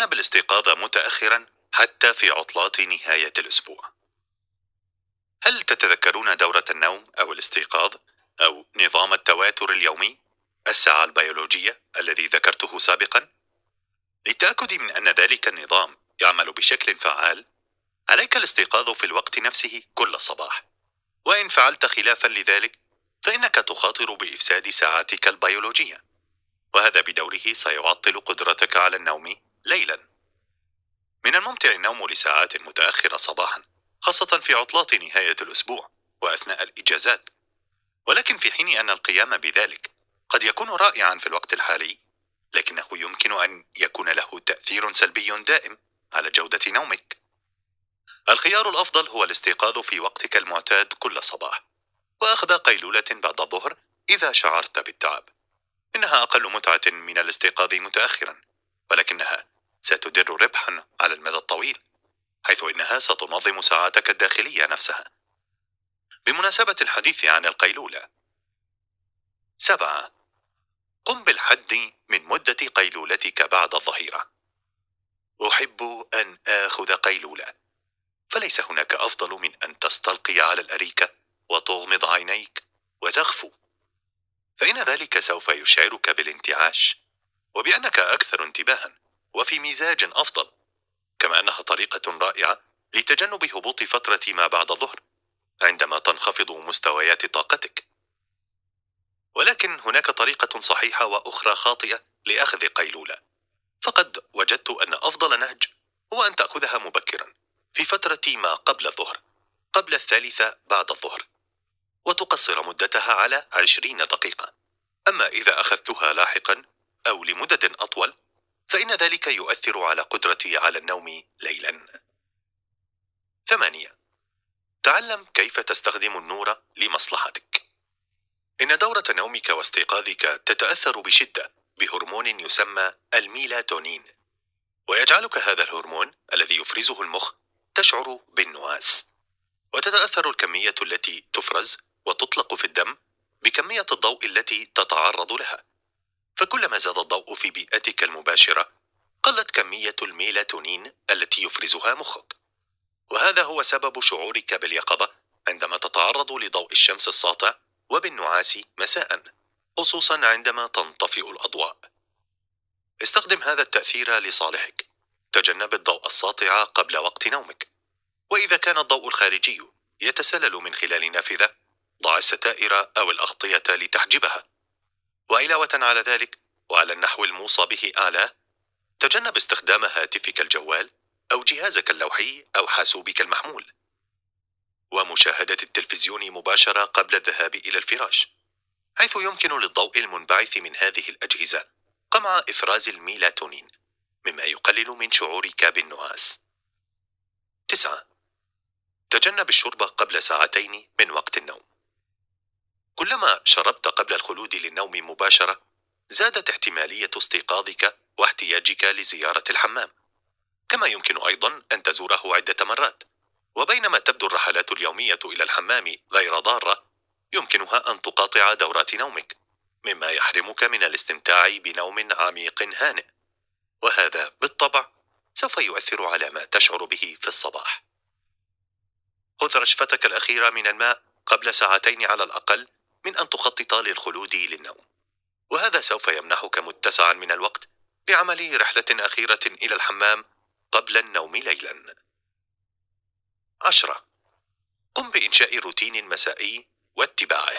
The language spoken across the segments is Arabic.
تجنب الاستيقاظ متأخرا حتى في عطلات نهاية الأسبوع. هل تتذكرون دورة النوم أو الاستيقاظ أو نظام التواتر اليومي، الساعة البيولوجية الذي ذكرته سابقا؟ للتأكد من أن ذلك النظام يعمل بشكل فعال، عليك الاستيقاظ في الوقت نفسه كل صباح، وإن فعلت خلافا لذلك فإنك تخاطر بإفساد ساعاتك البيولوجية، وهذا بدوره سيعطل قدرتك على النوم ليلا. من الممتع النوم لساعات متأخرة صباحا، خاصة في عطلات نهاية الأسبوع وأثناء الإجازات، ولكن في حين أن القيام بذلك قد يكون رائعا في الوقت الحالي، لكنه يمكن أن يكون له تأثير سلبي دائم على جودة نومك. الخيار الأفضل هو الاستيقاظ في وقتك المعتاد كل صباح، وأخذ قيلولة بعد الظهر إذا شعرت بالتعب. إنها أقل متعة من الاستيقاظ متأخرا، ولكنها ستدر ربحا على المدى الطويل، حيث إنها ستنظم ساعاتك الداخلية نفسها. بمناسبة الحديث عن القيلولة، 7. قم بالحد من مدة قيلولتك بعد الظهيرة. أحب أن آخذ قيلولة، فليس هناك أفضل من أن تستلقي على الأريكة وتغمض عينيك وتغفو، فإن ذلك سوف يشعرك بالانتعاش وبأنك أكثر انتباها وفي مزاج أفضل، كما أنها طريقة رائعة لتجنب هبوط فترة ما بعد الظهر عندما تنخفض مستويات طاقتك. ولكن هناك طريقة صحيحة وأخرى خاطئة لأخذ قيلولة، فقد وجدت أن أفضل نهج هو أن تأخذها مبكرا في فترة ما قبل الظهر، قبل 3 بعد الظهر، وتقصر مدتها على 20 دقيقة. أما إذا أخذتها لاحقا أو لمدة أطول فإن ذلك يؤثر على قدرتي على النوم ليلا. 8. تعلم كيف تستخدم النور لمصلحتك. إن دورة نومك واستيقاظك تتأثر بشدة بهرمون يسمى الميلاتونين، ويجعلك هذا الهرمون الذي يفرزه المخ تشعر بالنعاس، وتتأثر الكمية التي تفرز وتطلق في الدم بكمية الضوء التي تتعرض لها، فكلما زاد الضوء في بيئتك المباشرة قلت كمية الميلاتونين التي يفرزها مخك، وهذا هو سبب شعورك باليقظة عندما تتعرض لضوء الشمس الساطع وبالنعاس مساء، خصوصا عندما تنطفئ الأضواء. استخدم هذا التأثير لصالحك، تجنب الضوء الساطع قبل وقت نومك، وإذا كان الضوء الخارجي يتسلل من خلال النافذة ضع الستائر أو الأغطية لتحجبها. وعلاوة على ذلك وعلى النحو الموصى به أعلاه، تجنب استخدام هاتفك الجوال أو جهازك اللوحي أو حاسوبك المحمول، ومشاهدة التلفزيون مباشرة قبل الذهاب إلى الفراش، حيث يمكن للضوء المنبعث من هذه الأجهزة قمع إفراز الميلاتونين، مما يقلل من شعورك بالنعاس. 9. تجنب الشرب قبل 2 ساعات من وقت النوم. كلما شربت قبل الخلود للنوم مباشرة زادت احتمالية استيقاظك واحتياجك لزيارة الحمام، كما يمكن أيضا أن تزوره عدة مرات. وبينما تبدو الرحلات اليومية إلى الحمام غير ضارة، يمكنها أن تقاطع دورات نومك، مما يحرمك من الاستمتاع بنوم عميق هانئ، وهذا بالطبع سوف يؤثر على ما تشعر به في الصباح. خذ رشفتك الأخيرة من الماء قبل 2 ساعات على الأقل من أن تخطط للخلود للنوم، وهذا سوف يمنحك متسعا من الوقت لعمل رحلة أخيرة إلى الحمام قبل النوم ليلا. 10. قم بإنشاء روتين مسائي واتباعه.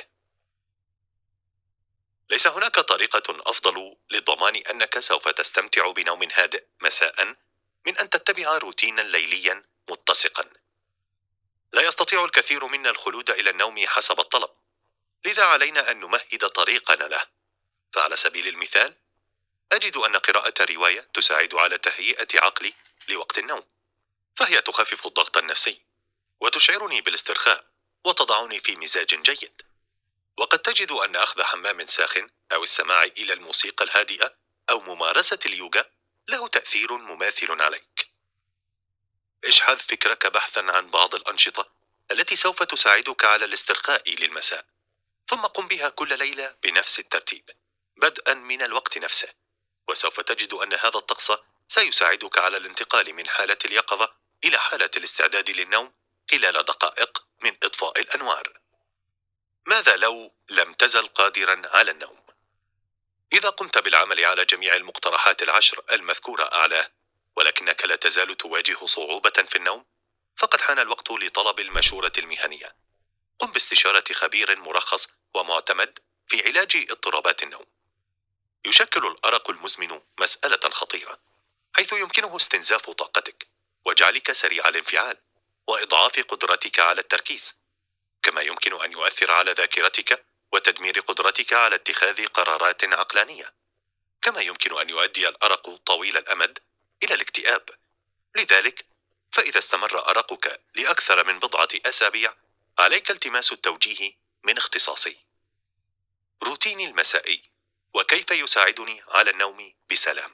ليس هناك طريقة أفضل للضمان أنك سوف تستمتع بنوم هادئ مساء من أن تتبع روتينا ليليا متسقا. لا يستطيع الكثير منا الخلود إلى النوم حسب الطلب، لذا علينا أن نمهد طريقنا له. فعلى سبيل المثال، أجد أن قراءة رواية تساعد على تهيئة عقلي لوقت النوم، فهي تخفف الضغط النفسي وتشعرني بالاسترخاء وتضعني في مزاج جيد. وقد تجد أن أخذ حمام ساخن أو السماع إلى الموسيقى الهادئة أو ممارسة اليوغا له تأثير مماثل عليك. اشحذ فكرك بحثا عن بعض الأنشطة التي سوف تساعدك على الاسترخاء للمساء، ثم قم بها كل ليلة بنفس الترتيب بدءا من الوقت نفسه، وسوف تجد أن هذا الطقس سيساعدك على الانتقال من حالة اليقظة إلى حالة الاستعداد للنوم خلال دقائق من إطفاء الأنوار. ماذا لو لم تزل قادرا على النوم؟ إذا قمت بالعمل على جميع المقترحات العشر المذكورة أعلاه ولكنك لا تزال تواجه صعوبة في النوم، فقد حان الوقت لطلب المشورة المهنية. قم باستشارة خبير مرخص ومعتمد في علاج اضطرابات النوم. يشكل الأرق المزمن مسألة خطيرة، حيث يمكنه استنزاف طاقتك وجعلك سريع الانفعال وإضعاف قدرتك على التركيز، كما يمكن أن يؤثر على ذاكرتك وتدمير قدرتك على اتخاذ قرارات عقلانية. كما يمكن أن يؤدي الأرق طويل الأمد إلى الاكتئاب. لذلك فإذا استمر أرقك لأكثر من بضعة أسابيع، عليك التماس التوجيه من اختصاصي. روتيني المسائي وكيف يساعدني على النوم بسلام.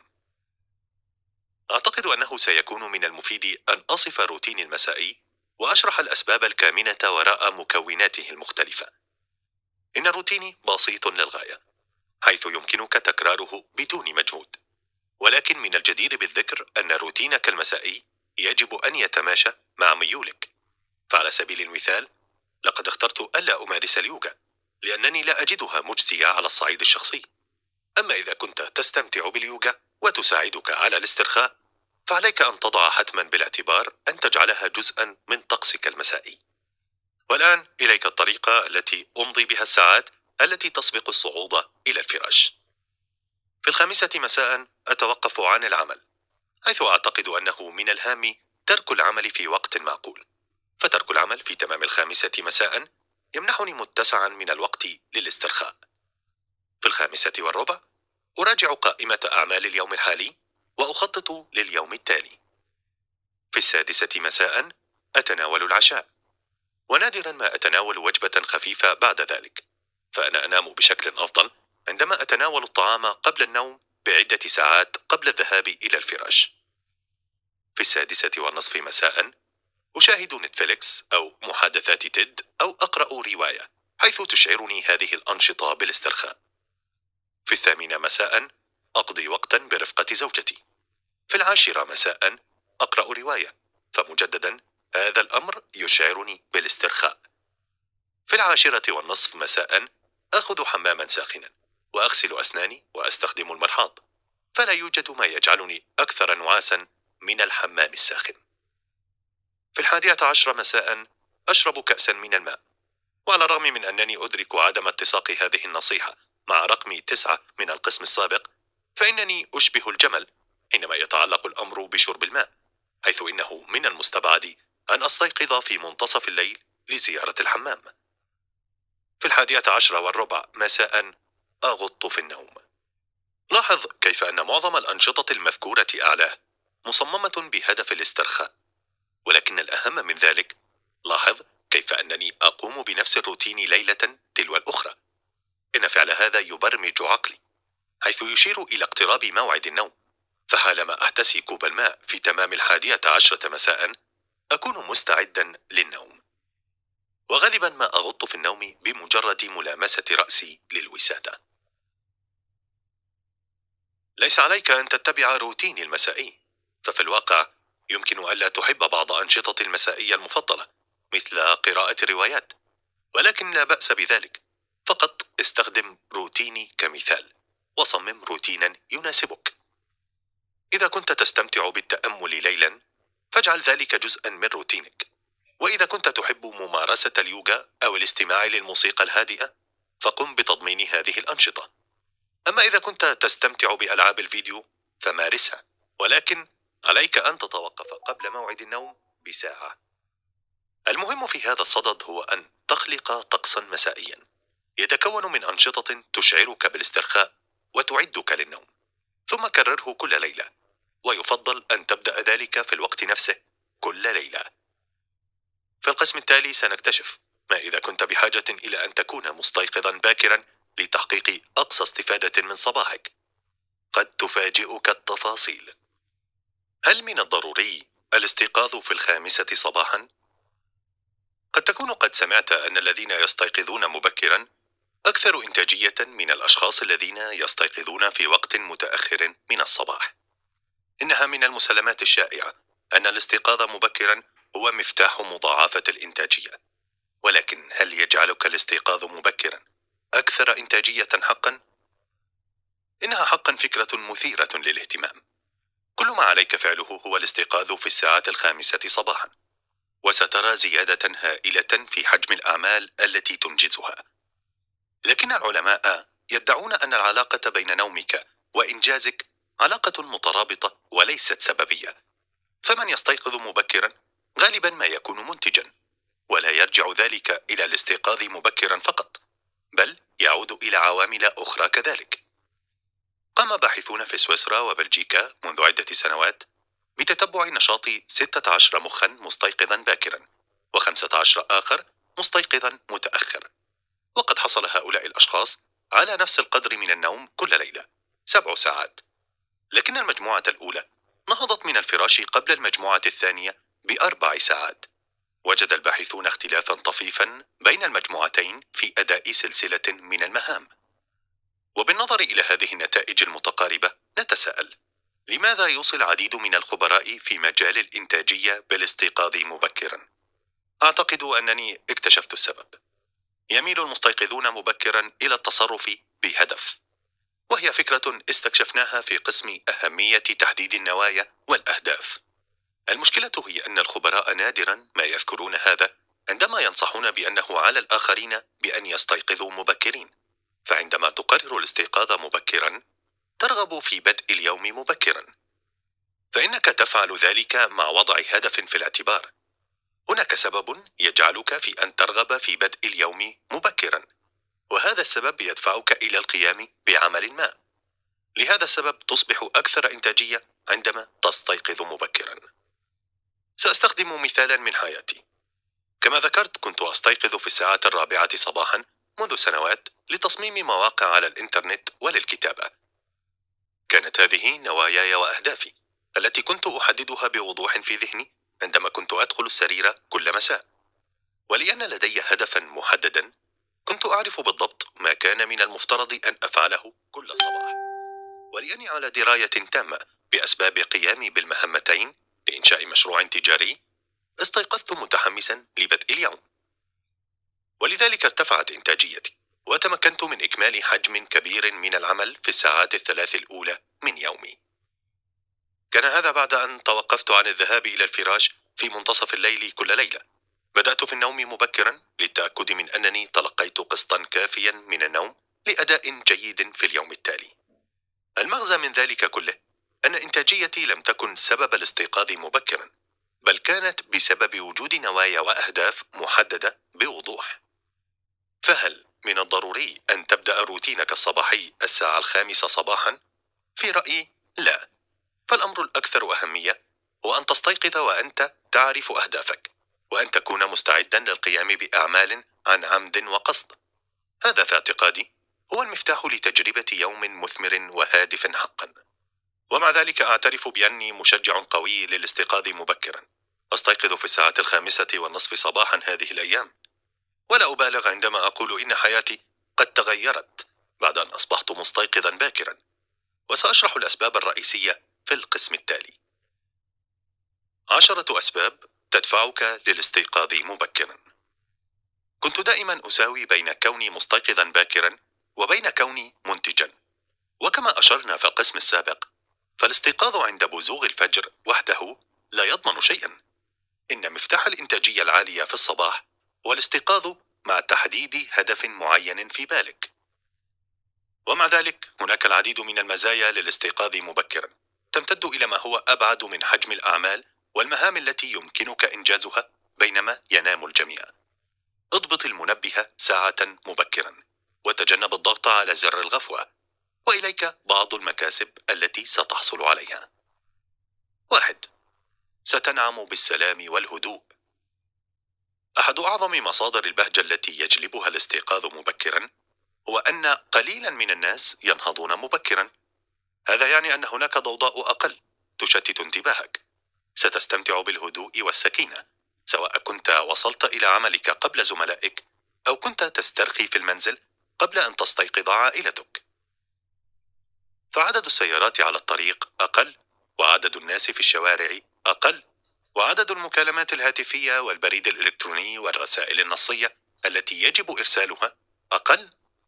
أعتقد أنه سيكون من المفيد أن أصف روتيني المسائي وأشرح الأسباب الكامنة وراء مكوناته المختلفة. إن روتيني بسيط للغاية، حيث يمكنك تكراره بدون مجهود، ولكن من الجدير بالذكر أن روتينك المسائي يجب أن يتماشى مع ميولك. فعلى سبيل المثال، لقد اخترت ألا أمارس اليوغا لأنني لا أجدها مجزية على الصعيد الشخصي. أما إذا كنت تستمتع باليوغا وتساعدك على الاسترخاء، فعليك أن تضع حتما بالاعتبار أن تجعلها جزءا من طقسك المسائي. والآن إليك الطريقة التي أمضي بها الساعات التي تسبق الصعود إلى الفراش. في 5 مساء أتوقف عن العمل، حيث أعتقد أنه من الهام ترك العمل في وقت معقول. فترك العمل في تمام 5 مساء يمنحني متسعا من الوقت للاسترخاء. في 5:15 أراجع قائمة أعمال اليوم الحالي وأخطط لليوم التالي. في 6 مساء أتناول العشاء، ونادرا ما أتناول وجبة خفيفة بعد ذلك، فأنا أنام بشكل أفضل عندما أتناول الطعام قبل النوم بعدة ساعات قبل الذهاب إلى الفراش. في 6:30 مساء أشاهد نتفليكس أو محادثات تيد أو أقرأ رواية، حيث تشعرني هذه الأنشطة بالاسترخاء. في 8 مساء أقضي وقتا برفقة زوجتي. في 10 مساء أقرأ رواية، فمجددا هذا الأمر يشعرني بالاسترخاء. في 10:30 مساء أخذ حماما ساخنا وأغسل أسناني وأستخدم المرحاض، فلا يوجد ما يجعلني أكثر نعاسا من الحمام الساخن. في 11 مساء أشرب كأسا من الماء، وعلى الرغم من أنني أدرك عدم اتساق هذه النصيحة مع رقم 9 من القسم السابق، فإنني أشبه الجمل حينما يتعلق الأمر بشرب الماء، حيث إنه من المستبعد أن أستيقظ في منتصف الليل لزيارة الحمام. في 11:15 مساء أغط في النوم. لاحظ كيف أن معظم الأنشطة المذكورة أعلاه مصممة بهدف الاسترخاء، ولكن الأهم من ذلك، لاحظ كيف أنني أقوم بنفس الروتين ليلة تلو الأخرى. إن فعل هذا يبرمج عقلي، حيث يشير إلى اقتراب موعد النوم. فحالما أحتسي كوب الماء في تمام 11 مساء أكون مستعدا للنوم، وغالبا ما أغط في النوم بمجرد ملامسة رأسي للوسادة. ليس عليك أن تتبع روتيني المسائي، ففي الواقع يمكن ألا تحب بعض أنشطة المسائية المفضلة مثل قراءة الروايات، ولكن لا بأس بذلك. فقط استخدم روتيني كمثال، وصمم روتينا يناسبك. إذا كنت تستمتع بالتأمل ليلا، فاجعل ذلك جزءا من روتينك. وإذا كنت تحب ممارسة اليوغا أو الاستماع للموسيقى الهادئة، فقم بتضمين هذه الأنشطة. أما إذا كنت تستمتع بألعاب الفيديو، فمارسها، ولكن عليك أن تتوقف قبل موعد النوم بساعة. المهم في هذا الصدد هو أن تخلق طقسا مسائيا يتكون من أنشطة تشعرك بالاسترخاء وتعدك للنوم، ثم كرره كل ليلة، ويفضل أن تبدأ ذلك في الوقت نفسه كل ليلة. في القسم التالي سنكتشف ما إذا كنت بحاجة إلى أن تكون مستيقظا باكرا لتحقيق أقصى استفادة من صباحك. قد تفاجئك التفاصيل. هل من الضروري الاستيقاظ في 5 صباحا؟ قد تكون قد سمعت أن الذين يستيقظون مبكرا أكثر إنتاجية من الأشخاص الذين يستيقظون في وقت متأخر من الصباح. إنها من المسلمات الشائعة أن الاستيقاظ مبكرا هو مفتاح مضاعفة الإنتاجية، ولكن هل يجعلك الاستيقاظ مبكرا أكثر إنتاجية حقا؟ إنها حقا فكرة مثيرة للاهتمام. كل ما عليك فعله هو الاستيقاظ في الساعة 5 صباحا، وسترى زيادة هائلة في حجم الأعمال التي تنجزها. لكن العلماء يدعون أن العلاقة بين نومك وإنجازك علاقة مترابطة وليست سببية. فمن يستيقظ مبكرا غالبا ما يكون منتجا، ولا يرجع ذلك إلى الاستيقاظ مبكرا فقط، بل يعود إلى عوامل أخرى كذلك. قام باحثون في سويسرا وبلجيكا منذ عدة سنوات بتتبع نشاط 16 مخا مستيقظا باكرا و15 آخر مستيقظا متأخر، وقد حصل هؤلاء الأشخاص على نفس القدر من النوم كل ليلة 7 ساعات. لكن المجموعة الأولى نهضت من الفراش قبل المجموعة الثانية ب4 ساعات. وجد الباحثون اختلافا طفيفا بين المجموعتين في أداء سلسلة من المهام. وبالنظر إلى هذه النتائج المتقاربة نتساءل: لماذا يوصي العديد من الخبراء في مجال الإنتاجية بالاستيقاظ مبكرا؟ أعتقد أنني اكتشفت السبب. يميل المستيقظون مبكرا إلى التصرف بهدف، وهي فكرة استكشفناها في قسم أهمية تحديد النوايا والأهداف. المشكلة هي أن الخبراء نادرا ما يذكرون هذا عندما ينصحون بأنه على الآخرين بأن يستيقظوا مبكرين. فعندما تقرر الاستيقاظ مبكرا ترغب في بدء اليوم مبكرا، فإنك تفعل ذلك مع وضع هدف في الاعتبار. هناك سبب يجعلك في أن ترغب في بدء اليوم مبكرا، وهذا السبب يدفعك إلى القيام بعمل ما. لهذا السبب تصبح أكثر إنتاجية عندما تستيقظ مبكرا. سأستخدم مثالا من حياتي. كما ذكرت، كنت أستيقظ في الساعة 4 صباحا منذ سنوات لتصميم مواقع على الإنترنت وللكتابة. كانت هذه نواياي وأهدافي التي كنت أحددها بوضوح في ذهني عندما كنت أدخل السرير كل مساء. ولأن لدي هدفا محددا كنت أعرف بالضبط ما كان من المفترض أن أفعله كل صباح، ولأني على دراية تامة بأسباب قيامي بالمهمتين لإنشاء مشروع تجاري، استيقظت متحمسا لبدء اليوم، ولذلك ارتفعت إنتاجيتي وتمكنت من إكمال حجم كبير من العمل في الساعات ال3 الأولى من يومي. كان هذا بعد أن توقفت عن الذهاب إلى الفراش في منتصف الليل كل ليلة. بدأت في النوم مبكرا للتأكد من أنني تلقيت قسطا كافيا من النوم لأداء جيد في اليوم التالي. المغزى من ذلك كله أن إنتاجيتي لم تكن سبب الاستيقاظ مبكرا، بل كانت بسبب وجود نوايا وأهداف محددة بوضوح. فهل من الضروري أن تبدأ روتينك الصباحي الساعة 5 صباحا؟ في رأيي لا. فالأمر الأكثر أهمية هو أن تستيقظ وأنت تعرف أهدافك، وأن تكون مستعدا للقيام بأعمال عن عمد وقصد. هذا في اعتقادي هو المفتاح لتجربة يوم مثمر وهادف حقا. ومع ذلك أعترف بأني مشجع قوي للاستيقاظ مبكرا. أستيقظ في الساعة 5:30 صباحا هذه الأيام، ولا أبالغ عندما أقول إن حياتي قد تغيرت بعد أن أصبحت مستيقظا باكرا. وسأشرح الأسباب الرئيسية في القسم التالي. 10 أسباب تدفعك للاستيقاظ مبكرا. كنت دائما أساوي بين كوني مستيقظا باكرا وبين كوني منتجا. وكما أشرنا في القسم السابق، فالاستيقاظ عند بزوغ الفجر وحده لا يضمن شيئا. إن مفتاح الإنتاجية العالية في الصباح هو الاستيقاظ مع تحديد هدف معين في بالك. ومع ذلك هناك العديد من المزايا للاستيقاظ مبكرا تمتد إلى ما هو أبعد من حجم الأعمال والمهام التي يمكنك إنجازها بينما ينام الجميع. اضبط المنبه ساعة مبكرا، وتجنب الضغط على زر الغفوة، وإليك بعض المكاسب التي ستحصل عليها. 1. ستنعم بالسلام والهدوء. أحد أعظم مصادر البهجة التي يجلبها الاستيقاظ مبكرا هو أن قليلا من الناس ينهضون مبكرا. هذا يعني أن هناك ضوضاء أقل تشتت انتباهك. ستستمتع بالهدوء والسكينة، سواء كنت وصلت إلى عملك قبل زملائك أو كنت تسترخي في المنزل قبل أن تستيقظ عائلتك. فعدد السيارات على الطريق أقل، وعدد الناس في الشوارع أقل، وعدد المكالمات الهاتفية والبريد الإلكتروني والرسائل النصية التي يجب إرسالها أقل.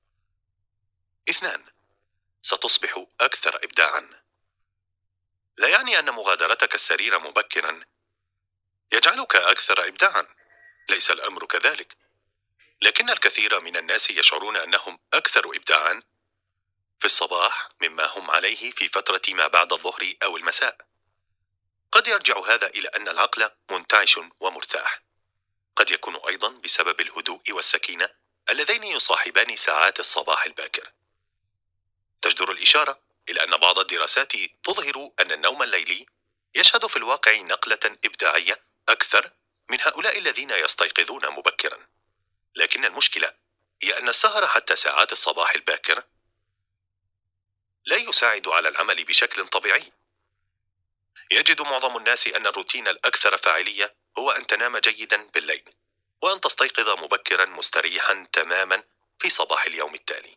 2. ستصبح أكثر إبداعًا. لا يعني أن مغادرتك السرير مبكرًا يجعلك أكثر إبداعًا، ليس الأمر كذلك، لكن الكثير من الناس يشعرون أنهم أكثر إبداعًا في الصباح مما هم عليه في فترة ما بعد الظهر أو المساء. قد يرجع هذا إلى أن العقل منتعش ومرتاح، قد يكون أيضا بسبب الهدوء والسكينة اللذين يصاحبان ساعات الصباح الباكر. تجدر الإشارة إلى أن بعض الدراسات تظهر أن النوم الليلي يشهد في الواقع نقلة إبداعية أكثر من هؤلاء الذين يستيقظون مبكرا، لكن المشكلة هي أن السهر حتى ساعات الصباح الباكر لا يساعد على العمل بشكل طبيعي. يجد معظم الناس أن الروتين الأكثر فاعلية هو أن تنام جيدا بالليل وأن تستيقظ مبكرا مستريحا تماما في صباح اليوم التالي.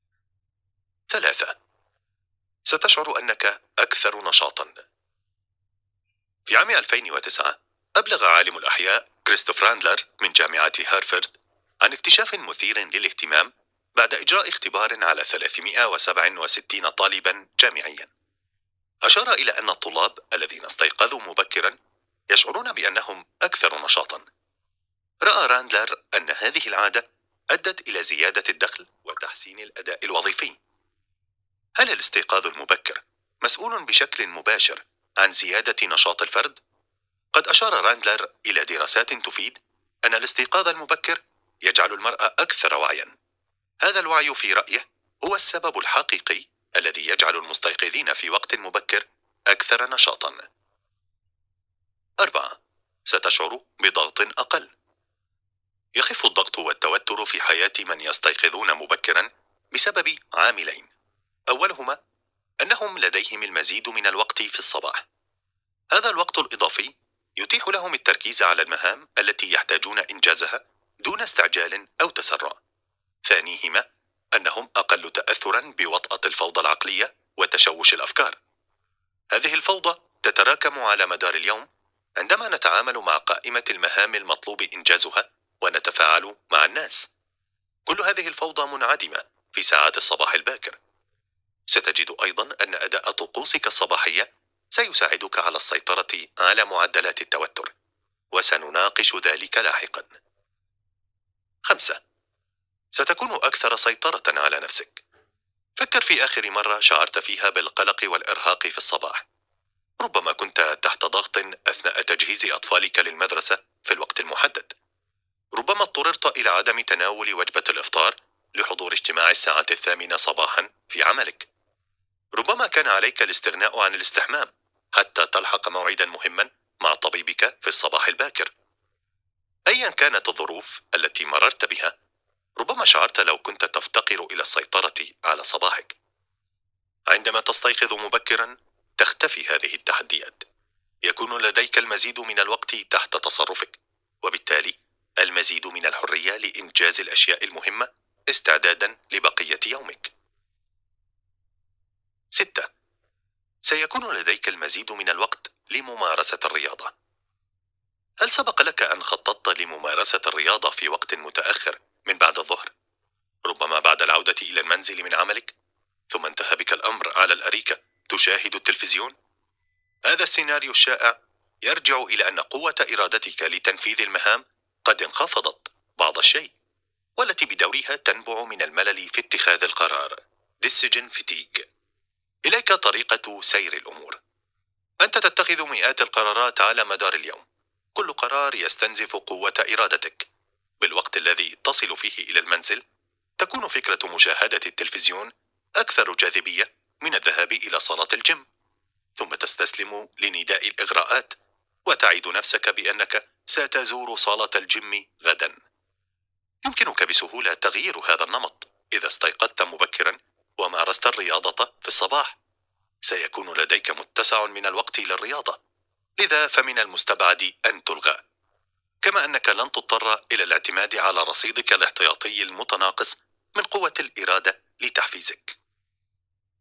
3. ستشعر أنك أكثر نشاطا. في عام 2009 أبلغ عالم الأحياء كريستوف راندلر من جامعة هارفارد عن اكتشاف مثير للاهتمام بعد إجراء اختبار على 367 طالبا جامعيا. أشار إلى أن الطلاب الذين استيقظوا مبكرا يشعرون بأنهم أكثر نشاطا. رأى راندلر أن هذه العادة أدت إلى زيادة الدخل وتحسين الأداء الوظيفي. هل الاستيقاظ المبكر مسؤول بشكل مباشر عن زيادة نشاط الفرد؟ قد أشار راندلر إلى دراسات تفيد أن الاستيقاظ المبكر يجعل المرء أكثر وعيا. هذا الوعي في رأيه هو السبب الحقيقي الذي يجعل المستيقظين في وقت مبكر أكثر نشاطا. 4. ستشعر بضغط أقل. يخف الضغط والتوتر في حياة من يستيقظون مبكرا بسبب عاملين. أولهما أنهم لديهم المزيد من الوقت في الصباح. هذا الوقت الإضافي يتيح لهم التركيز على المهام التي يحتاجون إنجازها دون استعجال أو تسرع. ثانيهما أنهم أقل تأثرا بوطأة الفوضى العقلية وتشوش الأفكار. هذه الفوضى تتراكم على مدار اليوم عندما نتعامل مع قائمة المهام المطلوب إنجازها ونتفاعل مع الناس. كل هذه الفوضى منعدمة في ساعات الصباح الباكر. ستجد أيضا أن أداء طقوسك الصباحية سيساعدك على السيطرة على معدلات التوتر، وسنناقش ذلك لاحقا. 5. ستكون أكثر سيطرة على نفسك. فكر في آخر مرة شعرت فيها بالقلق والإرهاق في الصباح. ربما كنت تحت ضغط أثناء تجهيز أطفالك للمدرسة في الوقت المحدد. ربما اضطررت إلى عدم تناول وجبة الإفطار لحضور اجتماع الساعة 8 صباحا في عملك. ربما كان عليك الاستغناء عن الاستحمام حتى تلحق موعدا مهما مع طبيبك في الصباح الباكر. أيا كانت الظروف التي مررت بها، ربما شعرت لو كنت تفتقر إلى السيطرة على صباحك. عندما تستيقظ مبكرا تختفي هذه التحديات. يكون لديك المزيد من الوقت تحت تصرفك، وبالتالي المزيد من الحرية لإنجاز الأشياء المهمة استعدادا لبقية يومك. 6. سيكون لديك المزيد من الوقت لممارسة الرياضة. هل سبق لك أن خططت لممارسة الرياضة في وقت متأخر من بعد الظهر؟ ربما بعد العودة إلى المنزل من عملك، ثم انتهى بك الأمر على الأريكة تشاهد التلفزيون. هذا السيناريو الشائع يرجع إلى أن قوة إرادتك لتنفيذ المهام قد انخفضت بعض الشيء، والتي بدورها تنبع من الملل في اتخاذ القرار decision fatigue. إليك طريقة سير الأمور. أنت تتخذ مئات القرارات على مدار اليوم، كل قرار يستنزف قوة إرادتك. بالوقت الذي تصل فيه إلى المنزل تكون فكرة مشاهدة التلفزيون أكثر جاذبية من الذهاب إلى صالة الجيم، ثم تستسلم لنداء الإغراءات وتعد نفسك بأنك ستزور صالة الجيم غدا. يمكنك بسهولة تغيير هذا النمط إذا استيقظت مبكرا ومارست الرياضة في الصباح. سيكون لديك متسع من الوقت للرياضة، لذا فمن المستبعد أن تلغى، كما أنك لن تضطر إلى الاعتماد على رصيدك الاحتياطي المتناقص من قوة الإرادة لتحفيزك.